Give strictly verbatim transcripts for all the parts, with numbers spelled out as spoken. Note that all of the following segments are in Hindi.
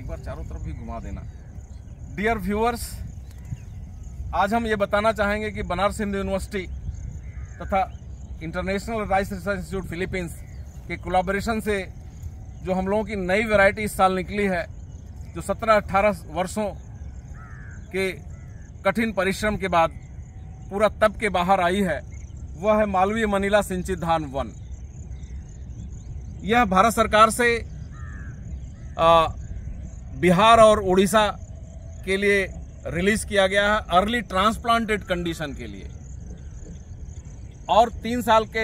बार चारों तरफ भी घुमा देना। डियर व्यूअर्स, आज हम ये बताना चाहेंगे कि बनारस हिंदू यूनिवर्सिटी तथा international rice research institute Philippines के कोलैबोरेशन से जो हम लोगों की नई वैरायटी इस साल निकली है, जो सत्रह अठारह वर्षों के कठिन परिश्रम के बाद पूरा तब के बाहर आई है, वह है मालवीय मनीला सिंचित धान वन। यह भारत सरकार से आ, बिहार और उड़ीसा के लिए रिलीज किया गया है अर्ली ट्रांसप्लांटेड कंडीशन के लिए, और तीन साल के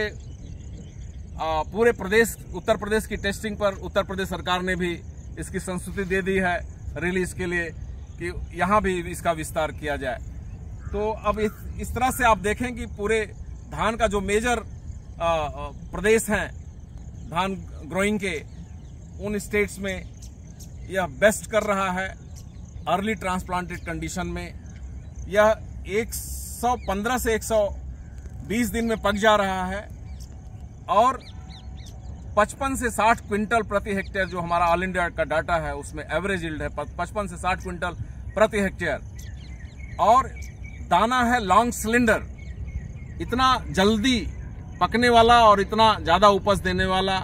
आ, पूरे प्रदेश उत्तर प्रदेश की टेस्टिंग पर उत्तर प्रदेश सरकार ने भी इसकी संस्तुति दे दी है रिलीज के लिए कि यहाँ भी इसका विस्तार किया जाए। तो अब इस, इस तरह से आप देखें कि पूरे धान का जो मेजर आ, प्रदेश हैं धान ग्रोइंग के, उन स्टेट्स में यह बेस्ट कर रहा है अर्ली ट्रांसप्लांटेड कंडीशन में। यह एक सौ पंद्रह से एक सौ बीस दिन में पक जा रहा है और पचपन से साठ क्विंटल प्रति हेक्टेयर, जो हमारा ऑल इंडिया का डाटा है उसमें एवरेज यील्ड है पचपन से साठ क्विंटल प्रति हेक्टेयर। और दाना है लॉन्ग सिलेंडर, इतना जल्दी पकने वाला और इतना ज्यादा उपज देने वाला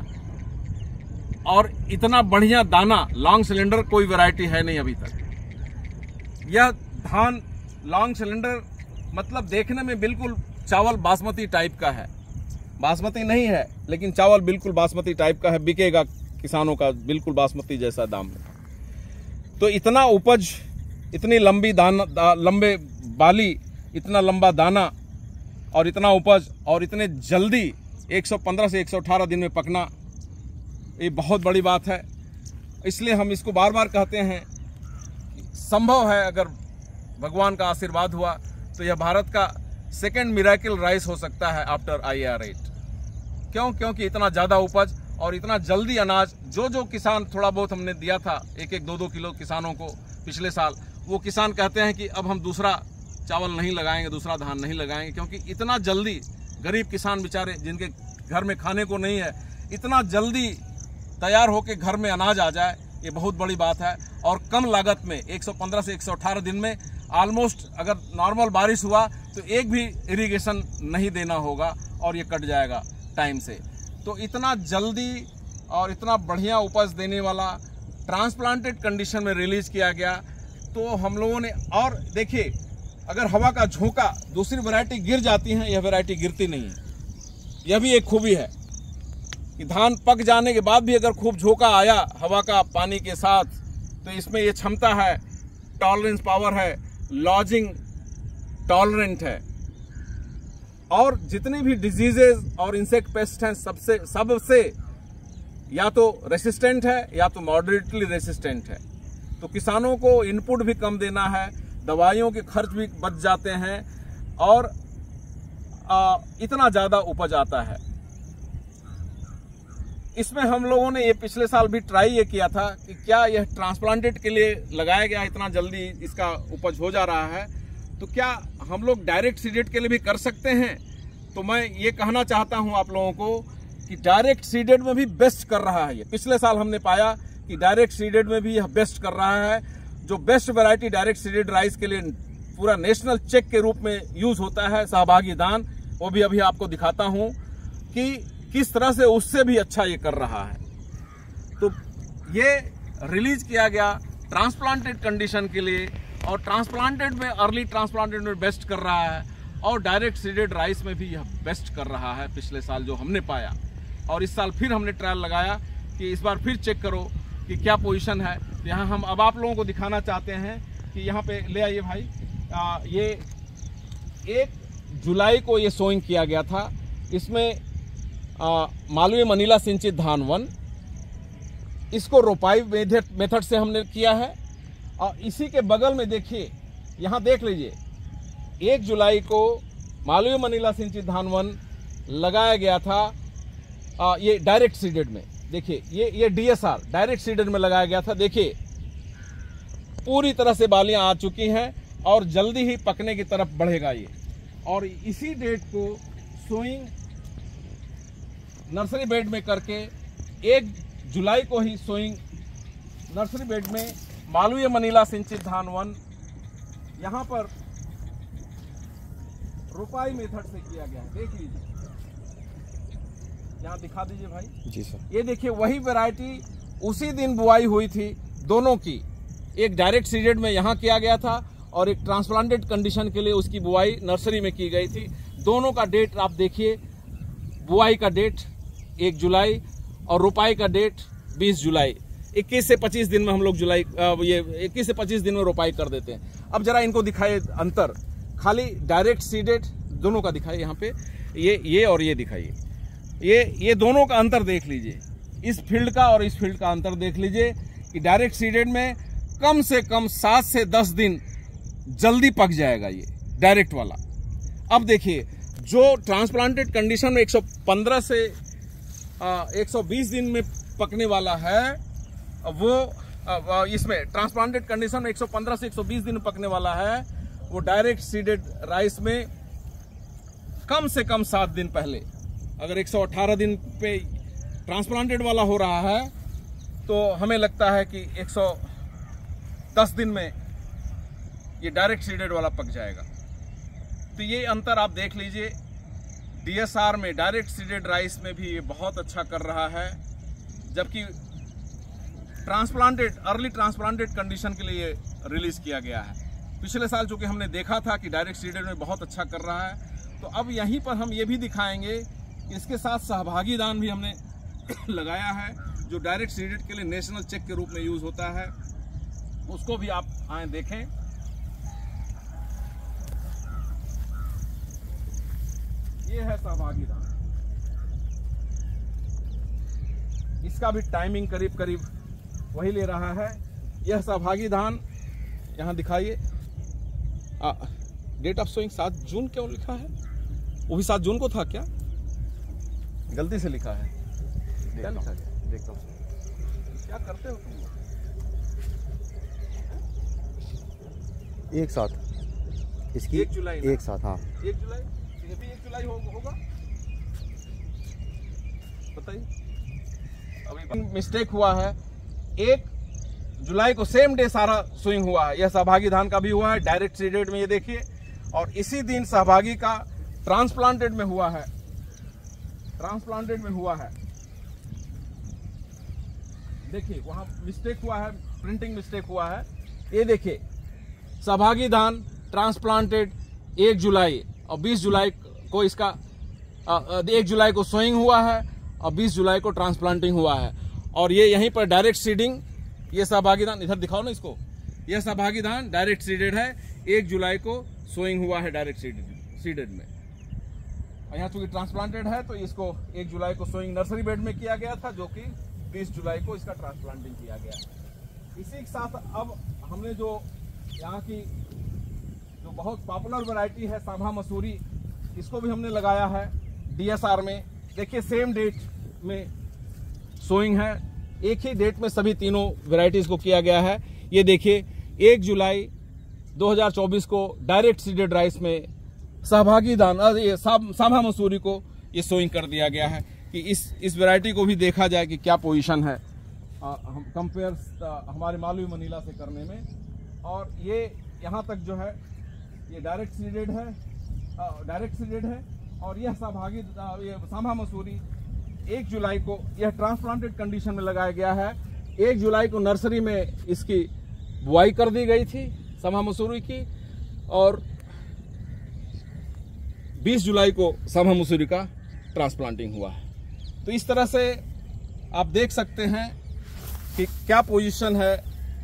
और इतना बढ़िया दाना लॉन्ग सिलेंडर कोई वैरायटी है नहीं अभी तक। यह धान लॉन्ग सिलेंडर मतलब देखने में बिल्कुल चावल बासमती टाइप का है, बासमती नहीं है लेकिन चावल बिल्कुल बासमती टाइप का है, बिकेगा किसानों का बिल्कुल बासमती जैसा दाम में। तो इतना उपज, इतनी लंबी दाना दा, लंबे बाली, इतना लंबा दाना और इतना उपज और इतने जल्दी एक सौ पंद्रह से एक सौ अठारह दिन में पकना, ये बहुत बड़ी बात है। इसलिए हम इसको बार बार कहते हैं, संभव है अगर भगवान का आशीर्वाद हुआ तो यह भारत का सेकंड मिरेकल राइस हो सकता है आफ्टर आई आर एट। क्यों? क्योंकि इतना ज़्यादा उपज और इतना जल्दी अनाज, जो जो किसान थोड़ा बहुत हमने दिया था एक एक दो दो किलो किसानों को पिछले साल, वो किसान कहते हैं कि अब हम दूसरा चावल नहीं लगाएंगे, दूसरा धान नहीं लगाएंगे, क्योंकि इतना जल्दी गरीब किसान बेचारे जिनके घर में खाने को नहीं है, इतना जल्दी तैयार होकर घर में अनाज आ जाए, ये बहुत बड़ी बात है। और कम लागत में एक सौ पंद्रह से एक सौ अठारह दिन में ऑलमोस्ट, अगर नॉर्मल बारिश हुआ तो एक भी इरिगेशन नहीं देना होगा और ये कट जाएगा टाइम से। तो इतना जल्दी और इतना बढ़िया उपज देने वाला ट्रांसप्लांटेड कंडीशन में रिलीज किया गया। तो हम लोगों ने, और देखिए अगर हवा का झोंका दूसरी वैरायटी गिर जाती है, यह वैरायटी गिरती नहीं है। यह भी एक खूबी है कि धान पक जाने के बाद भी अगर खूब झोंका आया हवा का पानी के साथ, तो इसमें यह क्षमता है, टॉलरेंस पावर है, लॉजिंग टॉलरेंट है, और जितनी भी डिजीजेज और इंसेक्ट पेस्ट हैं सबसे सबसे या तो रेसिस्टेंट है या तो मॉडरेटली रेसिस्टेंट है। तो किसानों को इनपुट भी कम देना है, दवाइयों के खर्च भी बच जाते हैं और आ, इतना ज्यादा उपज आता है। इसमें हम लोगों ने ये पिछले साल भी ट्राई ये किया था कि क्या यह ट्रांसप्लांटेड के लिए लगाया गया, इतना जल्दी इसका उपज हो जा रहा है, तो क्या हम लोग डायरेक्ट सीडेड के लिए भी कर सकते हैं। तो मैं ये कहना चाहता हूं आप लोगों को कि डायरेक्ट सीडेड में भी बेस्ट कर रहा है ये। पिछले साल हमने पाया कि डायरेक्ट सीडेड में भी यह बेस्ट कर रहा है। जो best variety direct seeded rice के लिए पूरा नेशनल चेक के रूप में यूज होता है, सहभागी दान, वो भी अभी आपको दिखाता हूं कि किस तरह से उससे भी अच्छा ये कर रहा है। तो ये रिलीज किया गया ट्रांसप्लांटेड कंडीशन के लिए, और ट्रांसप्लांटेड में अर्ली ट्रांसप्लांटेड में बेस्ट कर रहा है, और डायरेक्ट सीडेड राइस में भी यह बेस्ट कर रहा है पिछले साल जो हमने पाया। और इस साल फिर हमने ट्रायल लगाया कि इस बार फिर चेक करो कि क्या पोजीशन है। यहाँ हम अब आप लोगों को दिखाना चाहते हैं कि यहाँ पे ले आइए भाई, आ, ये एक जुलाई को ये सोइंग किया गया था। इसमें मालवीय मनीला सिंचित धान वन, इसको रोपाई मेथड से हमने किया है। और इसी के बगल में देखिए, यहाँ देख लीजिए, एक जुलाई को मालवीय मनीला सिंचित धान वन लगाया गया था आ, ये डायरेक्ट सीडेड में। देखिए ये ये डीएसआर डायरेक्ट सीडेड में लगाया गया था। देखिए पूरी तरह से बालियां आ चुकी हैं और जल्दी ही पकने की तरफ बढ़ेगा ये। और इसी डेट को सोइंग नर्सरी बेड में करके एक जुलाई को ही सोइंग नर्सरी बेड में मालवीय मनीला सिंचित धान वन, यहाँ पर रोपाई मेथड से किया गया है। देख लीजिए, यहाँ दिखा दीजिए भाई। जी सर। ये देखिए वही वैरायटी उसी दिन बुआई हुई थी दोनों की, एक डायरेक्ट सीडेड में यहाँ किया गया था और एक ट्रांसप्लांटेड कंडीशन के लिए उसकी बुआई नर्सरी में की गई थी। दोनों का डेट आप देखिए, बुआई का डेट एक जुलाई और रोपाई का डेट बीस जुलाई। इक्कीस से पच्चीस दिन में हम लोग जुलाई ये इक्कीस से पच्चीस दिन में रोपाई कर देते हैं। अब जरा इनको दिखाइए अंतर, खाली डायरेक्ट सीडेड दोनों का दिखाइए, यहाँ पे ये ये और ये दिखाइए, ये ये दोनों का अंतर देख लीजिए, इस फील्ड का और इस फील्ड का अंतर देख लीजिए कि डायरेक्ट सीडेड में कम से कम सात से दस दिन जल्दी पक जाएगा ये डायरेक्ट वाला। अब देखिए जो ट्रांसप्लांटेड कंडीशन में एक सौ पंद्रह से एक सौ बीस दिन में पकने वाला है, वो इसमें ट्रांसप्लांटेड कंडीशन में एक सौ पंद्रह से एक सौ बीस दिन में पकने वाला है, वो डायरेक्ट सीडेड राइस में कम से कम सात दिन पहले, अगर एक सौ अठारह दिन पे ट्रांसप्लांटेड वाला हो रहा है तो हमें लगता है कि एक सौ दस दिन में ये डायरेक्ट सीडेड वाला पक जाएगा। तो ये अंतर आप देख लीजिए, डीएसआर में डायरेक्ट सीडेड राइस में भी ये बहुत अच्छा कर रहा है, जबकि ट्रांसप्लांटेड अर्ली ट्रांसप्लांटेड कंडीशन के लिए रिलीज किया गया है। पिछले साल चूंकि हमने देखा था कि डायरेक्ट सीडेड में बहुत अच्छा कर रहा है, तो अब यहीं पर हम ये भी दिखाएंगे कि इसके साथ सहभागी दान भी हमने लगाया है, जो डायरेक्ट सीडेड के लिए नेशनल चेक के रूप में यूज होता है, उसको भी आप आए देखें। ये है सहभागी दान, इसका भी टाइमिंग करीब करीब वही ले रहा है। यह सहभागी धान यहाँ दिखाइए, डेट ऑफ सोइंग सात जून क्यों लिखा है? वो भी सात जून को था क्या? गलती से लिखा है, क्या लिखा है? देखता हूँ क्या करते हो तुम? एक साथ इसकी एक जुलाई एक साथ, हाँ एक जुलाई, ये भी एक जुलाई हो, होगा बताइए। अभी मिस्टेक हुआ है, एक जुलाई को सेम डे सारा स्विंग हुआ है। यह सहभागी धान का भी हुआ है डायरेक्ट सीडेड में, ये देखिए, और इसी दिन सहभागी का ट्रांसप्लांटेड में हुआ है, ट्रांसप्लांटेड में हुआ है। देखिए वहां मिस्टेक हुआ है, प्रिंटिंग मिस्टेक हुआ है। ये देखिए सहभागी धान ट्रांसप्लांटेड एक जुलाई और बीस जुलाई को इसका एक जुलाई को सोइंग हुआ है और बीस जुलाई को ट्रांसप्लांटिंग हुआ है। और ये यहीं पर डायरेक्ट सीडिंग, ये सहभागी धान इधर दिखाओ ना इसको, यह सहभागी धान डायरेक्ट सीडेड है, एक जुलाई को सोइंग हुआ है डायरेक्ट सीडेड में। और यहाँ चूंकि ट्रांसप्लांटेड है तो इसको एक जुलाई को सोइंग नर्सरी बेड में किया गया था, जो कि बीस जुलाई को इसका ट्रांसप्लांटिंग किया गया। इसी के साथ अब हमने जो यहाँ की जो बहुत पॉपुलर वैरायटी है सांभा मसूरी, इसको भी हमने लगाया है डीएसआर में। देखिए सेम डेट में सोइंग है, एक ही डेट में सभी तीनों वैरायटीज को किया गया है। ये देखिए एक जुलाई दो हज़ार चौबीस को डायरेक्ट सीडेड राइस में सहभागी दान ये सांभा मसूरी को ये सोइंग कर दिया गया है कि इस इस वैरायटी को भी देखा जाए कि क्या पोजीशन है हम कंपेयर हमारे मालवीय मनीला से करने में। और ये यहाँ तक जो है ये डायरेक्ट सीडेड है, डायरेक्ट सीडेड है। और यह सहभागी ये सांभा मसूरी एक जुलाई को यह ट्रांसप्लांटेड कंडीशन में लगाया गया है। एक जुलाई को नर्सरी में इसकी बुआई कर दी गई थी सांभा मसूरी की, और बीस जुलाई को सांभा मसूरी का ट्रांसप्लांटिंग हुआ है। तो इस तरह से आप देख सकते हैं कि क्या पोजीशन है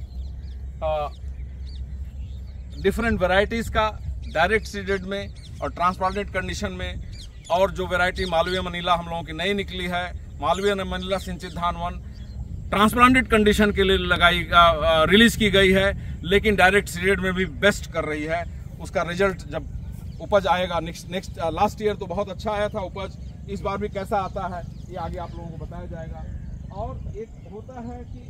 डिफरेंट वैरायटीज का डायरेक्ट सीडेड में और ट्रांसप्लांटेड कंडीशन में। और जो वैरायटी मालवीय मनीला हम लोगों की नई निकली है, मालवीय मनीला सिंचित धान वन, ट्रांसप्लांटेड कंडीशन के लिए लगाई आ, रिलीज की गई है, लेकिन डायरेक्ट सीडेड में भी बेस्ट कर रही है। उसका रिजल्ट जब उपज आएगा नेक्स्ट नेक्स्ट लास्ट ईयर तो बहुत अच्छा आया था उपज, इस बार भी कैसा आता है ये आगे आप लोगों को बताया जाएगा। और एक होता है कि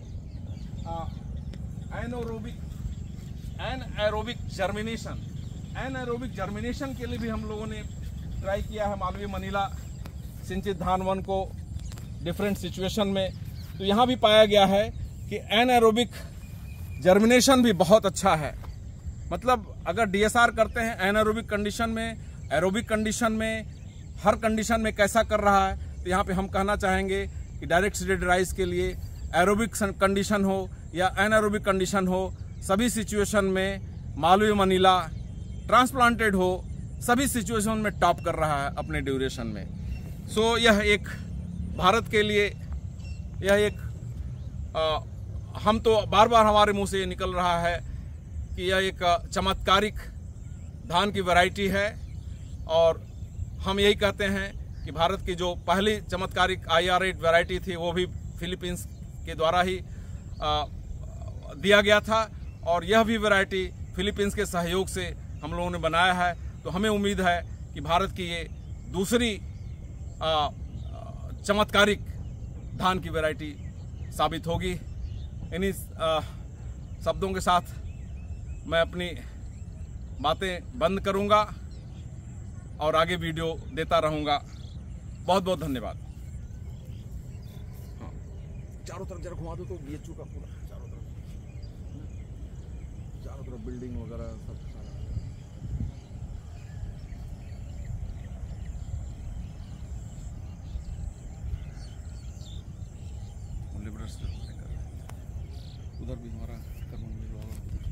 anaerobic anaerobic germination, anaerobic germination के लिए भी हम लोगों ने ट्राई किया है मालवीय मनीला सिंचित धान वन को डिफरेंट सिचुएशन में। तो यहाँ भी पाया गया है कि एनारोबिक जर्मिनेशन भी बहुत अच्छा है। मतलब अगर डीएसआर करते हैं एनारोबिक कंडीशन में, एरोबिक कंडीशन में, हर कंडीशन में कैसा कर रहा है, तो यहाँ पे हम कहना चाहेंगे कि डायरेक्ट सीडेड राइस के लिए एरोबिक कंडीशन हो या एनारोबिक कंडीशन हो, सभी सिचुएशन में मालवी मनीला ट्रांसप्लांटेड हो, सभी सिचुएशन में टॉप कर रहा है अपने ड्यूरेशन में। सो so, यह एक भारत के लिए यह एक आ, हम तो बार बार हमारे मुंह से ये निकल रहा है कि यह एक चमत्कारिक धान की वैरायटी है, और हम यही कहते हैं कि भारत की जो पहली चमत्कारिक आई आर एट वैरायटी थी वो भी फिलीपींस के द्वारा ही आ, दिया गया था, और यह भी वैरायटी फिलीपींस के सहयोग से हम लोगों ने बनाया है। तो हमें उम्मीद है कि भारत की ये दूसरी आ, चमत्कारिक धान की वैरायटी साबित होगी। इन्हीं शब्दों के साथ मैं अपनी बातें बंद करूंगा और आगे वीडियो देता रहूंगा। बहुत बहुत धन्यवाद। हाँ, चारों तरफ जरा घुमा दो तो बीएचयू का पूरा चारों तरफ चारों तरफ बिल्डिंग वगैरह सब सारा। उधर भी हमारा कर्म